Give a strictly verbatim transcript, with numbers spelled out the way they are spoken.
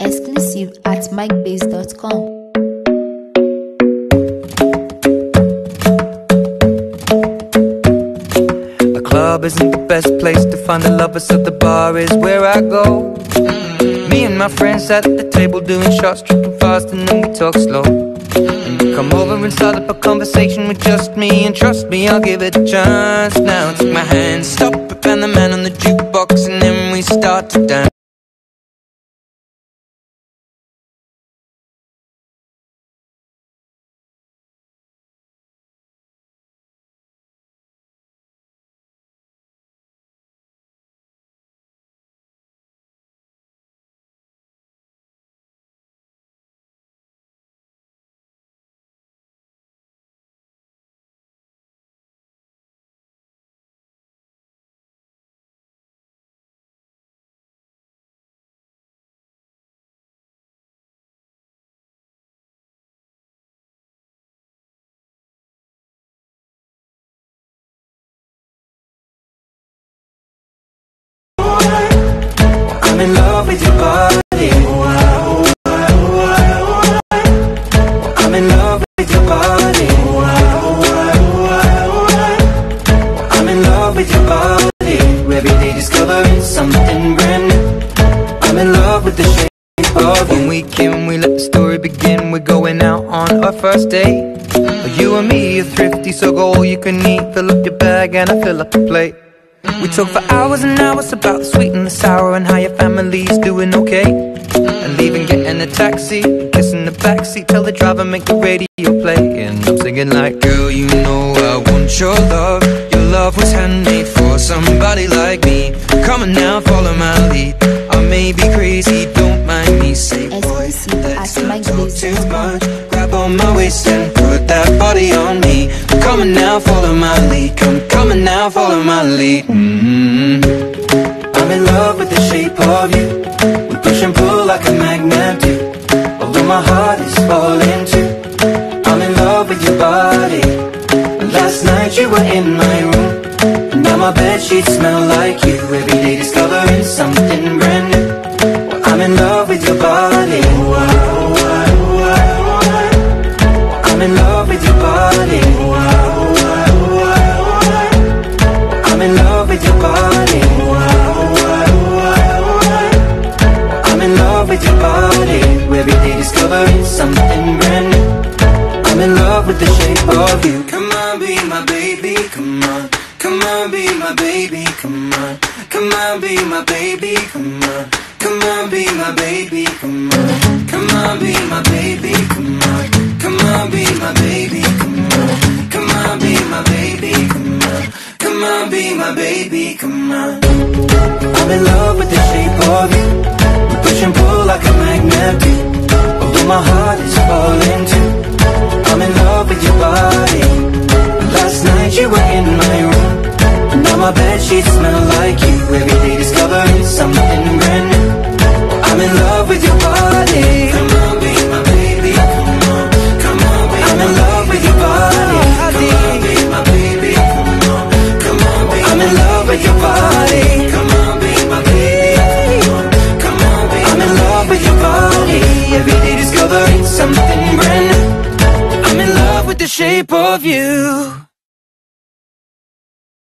Exclusive at mike base dot com. The club isn't the best place to find the lovers, so the bar is where I go. Me and my friends at the table doing shots, tripping fast, and then we talk slow. And you come over and start up a conversation with just me, and trust me, I'll give it a chance. Now take my hand, stop it, and the man on the jukebox, and then we start to dance. I'm in love with your body. I'm in love with your body. I'm in love with your body. Every day discovering something brand new. I'm in love with the shape of you. When we came, we let the story begin. We're going out on our first date. You and me are thrifty, so go all you can eat. Fill up your bag and I fill up the plate. We talk for hours and hours about the sweet and the sour, and how your family's doing okay. And leaving, getting a taxi, kissing the backseat, tell the driver make the radio play. And I'm singing like, girl, you know I want your love. Your love was handmade for somebody like me. Come on now, follow my lead. I may be crazy, don't mind me. Say, boy, let's not talk too much. Grab on my waist and put that body on me. Come on now, follow my lead. Come, come on now, follow my lead. Mm-hmm. I'm in love with the shape of you. We push and pull like a magnet do. Although my heart is falling too. I'm in love with your body. Last night you were in my room, and now my bedsheets smell like you. Every day discovering something brand new. Well, I'm in love with your body. I'm in love with your body. I'm in love with your body. I'm in love with your body. Every day discovering something brand new. I'm in love with the shape of you. Come on, be my baby, come on. Come on, be my baby, come on. Come on, be my baby, come on. Come on, be my baby, come on. Come on, be my baby, come on. Come on, be my baby, come on. Come on, be my baby, come on. Come on, be my baby, come on. I'm in love with the shape of you. We push and pull like a magnet do. Although my heart is falling too. I'm in love with your body. Last night you were in my room, and now my bedsheets smell like you. Every day discovering something brand new. I'm in love with your body. Come on, be my baby, come on. Come on, be I'm in love with your body. Come on, be my baby, come on. Come on, be I'm in love with your body. Come on, be my baby, come on. Come on, be I'm in love with your body. Every day discovering something brand new. I'm in love with the shape of you.